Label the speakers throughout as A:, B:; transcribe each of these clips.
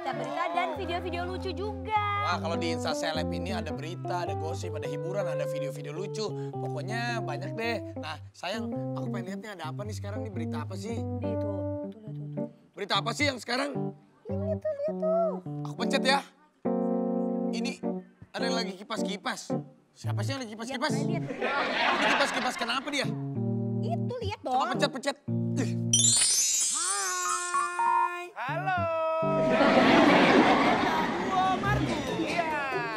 A: berita-berita dan video-video lucu juga.
B: Wah, kalau di Insta Seleb ini ada berita, ada gosip, ada hiburan, ada video-video lucu. Pokoknya banyak deh. Nah, sayang, aku pengen lihat nih ada apa nih sekarang nih, berita apa sih?
A: Nih tuh, tuh.
B: Berita apa sih yang sekarang?
A: Ini lihat tuh.
B: Aku pencet ya. Ini ada yang lagi kipas-kipas. Siapa sih yang lagi kipas-kipas?
A: Lihat.
B: Ini kipas-kipas kenapa dia?
A: Itu lihat dong.
B: Coba pencet-pencet.
C: Hai.
D: Halo.
C: Dua Marco.
D: Iya.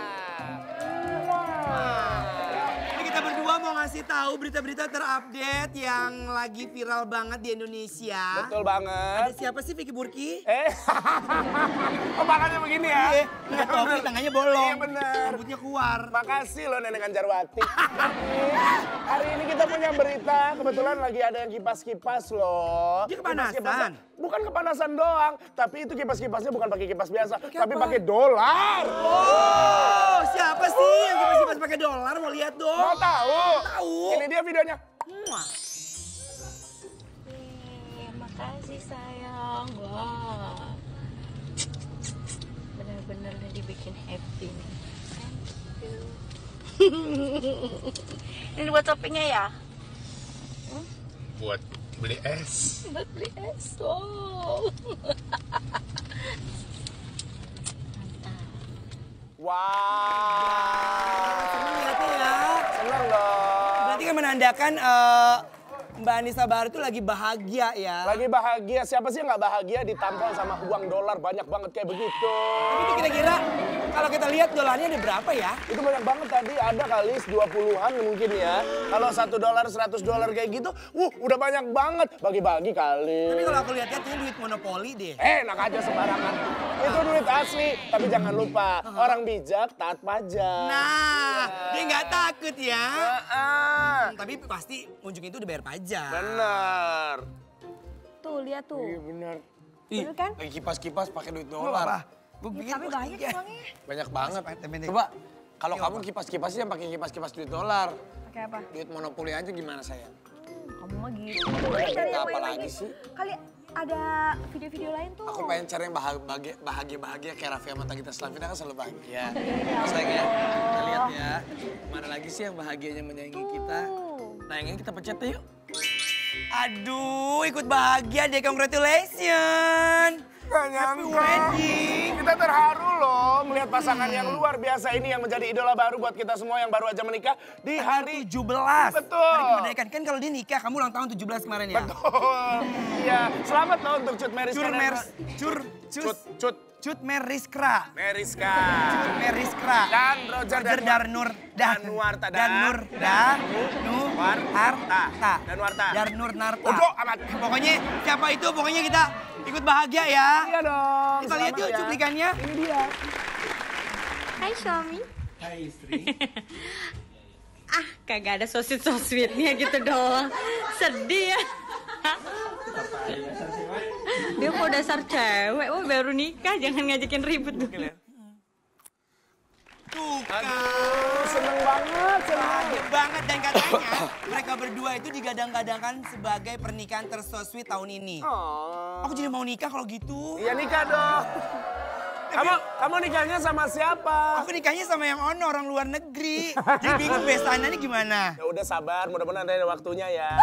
C: Ini kita berdua mau ngasih tahu berita-berita terupdate yang lagi viral banget di Indonesia.
D: Betul banget.
C: Ada siapa sih Vicky Burki?
D: Oh, makanya begini ya.
C: Iya, nggak tahu Vicky tangannya bolong.
D: Iya bener.
C: Rambutnya keluar.
D: Makasih loh Nenek Anjarwati. Hari ini kita punya berita, kebetulan lagi ada yang kipas-kipas loh.
C: Dia kepanasan?
D: Kipas-kipasnya bukan kepanasan doang, tapi itu kipas-kipasnya bukan pakai kipas biasa, tapi
C: apa?
D: pakai dolar.
C: Oh, siapa sih yang kipas-kipas pakai dolar? Mau lihat dong.
D: Mau tahu?
C: Tahu.
D: Ini dia videonya.
C: Wah.
A: Makasih sayang. Wah. Bener-bener udah dibikin happy nih. Thank you. Ini buat shoppingnya ya?
E: Buat beli es.
A: Buat beli es. Wow.
D: Wow.
C: Seneng lihatnya ya.
D: Seneng dong.
C: Berarti kan menandakan Mbak Anissa Bahar itu lagi bahagia ya.
D: Lagi bahagia, siapa sih yang nggak bahagia ditampol sama uang dolar banyak banget kayak begitu.
C: Tapi itu kira-kira kalau kita lihat dolarnya ada berapa ya?
D: Itu banyak banget tadi, ada kali 20-an mungkin ya. Kalau $1, $100 kayak gitu, udah banyak banget. Bagi-bagi kali.
C: Tapi kalau aku lihat-lihat ini duit monopoli deh.
D: Enak aja sembarangan. Itu duit asli, tapi jangan lupa, orang bijak taat pajak.
C: Nah, dia nggak takut ya.
D: Tapi
C: Tapi pasti ujung itu udah bayar pajak.
D: bener.
A: Tuh, lihat tuh.
D: Iya bener.
A: Bener kan?
B: Lagi kipas-kipas pakai duit
C: Apa?
B: dolar.
C: Gue
A: Ya, tapi banyak uangnya.
B: Banyak banget.
C: Temen-temen.
B: Coba, kalau
C: Iya,
B: kamu kipas-kipasnya yang pakai kipas-kipas duit dolar.
A: Pakai apa?
B: Duit monopoli aja gimana sayang?
A: Kamu mah gitu.
B: Kita
A: Cari yang
B: apa
A: lain
B: lagi sih?
A: Kali ada video-video lain tuh.
B: Aku pengen cari yang bahagia kayak Raffi sama Tagita Slavina kan selalu bahagia. Sayang ya, kita lihat ya. Mana lagi sih yang bahagianya menyayangi kita? Nah yang ini kita pencet yuk.
C: Aduh, ikut bahagia deh, congratulations.
D: Gak
C: Happy
D: nyangka.
C: wedding.
D: Kita terharu loh melihat pasangan yang luar biasa ini yang menjadi idola baru buat kita semua yang baru aja menikah di hari
C: 17.
D: Betul.
C: Hari kemerdekaan. Kan kalau dia nikah, kamu ulang tahun 17 kemarin ya?
D: Betul. Iya, selamat loh untuk Cut Meriska.
C: Cut Meriskra.
D: Meriska.
C: Cut Meriskra.
D: Dan Roger
C: Darnur.
D: Danuarta.
C: Darnur Narta.
D: Bodoh amat.
C: Pokoknya siapa itu, pokoknya kita ikut bahagia ya.
D: Iya dong.
C: Kita lihat yuk
D: selamat ya.
C: cuplikannya.
D: Ini dia.
A: Hai suami.
C: Hai istri.
A: Kagak ada sweet-sweetnya gitu doang. Sedih ya. Dia mau dasar cewek, baru nikah, jangan ngajakin ribut dulu.
C: Tuh kan.
D: Aduh, seneng banget.
C: Bahagia banget dan katanya mereka berdua itu digadang-gadangkan sebagai pernikahan terso-sweet tahun ini.
D: Oh.
C: Aku jadi mau nikah kalau gitu.
D: Iya nikah dong. Kamu nikahnya sama siapa?
C: Aku nikahnya sama yang ono, orang luar negeri. Jadi bingung besananya gimana.
D: Ya udah sabar, mudah-mudahan ada waktunya ya.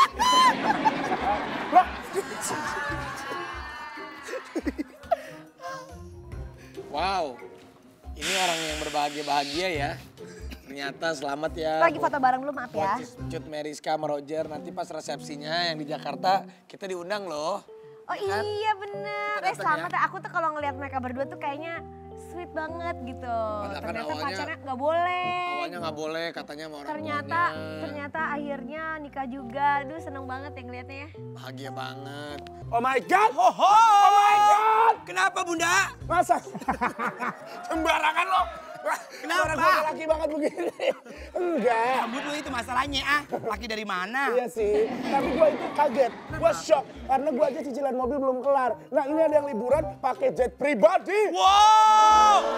B: Wow, ini orang yang berbahagia-bahagia ya. Ternyata selamat ya.
A: Lagi foto bareng dulu, maaf ya.
B: Cut Meriska sama Roger, nanti pas resepsinya yang di Jakarta kita diundang loh.
A: Oh iya bener.
B: Kita datang
A: Selamat
B: ya.
A: ya. Aku tuh kalau ngelihat mereka berdua tuh kayaknya sweet banget gitu.
B: Padahal kan
A: Ternyata
B: awalnya-
A: pacarnya nggak boleh.
B: Awalnya nggak boleh katanya sama orang
A: Ternyata
B: tuanya.
A: akhirnya nikah juga. Aduh seneng banget ya ngeliatnya ya.
B: Bahagia banget.
D: Oh my God.
C: Oh
D: my God.
C: Kenapa Bunda?
D: Masa? Sembarangan lo.
C: Kenapa?
D: Orang gue laki banget begini. Enggak.
C: Rambut lu itu masalahnya laki dari mana?
D: Iya sih, tapi gue itu kaget, gue shock karena gue aja cicilan mobil belum kelar. Nah ini ada yang liburan pakai jet pribadi.
C: Wow,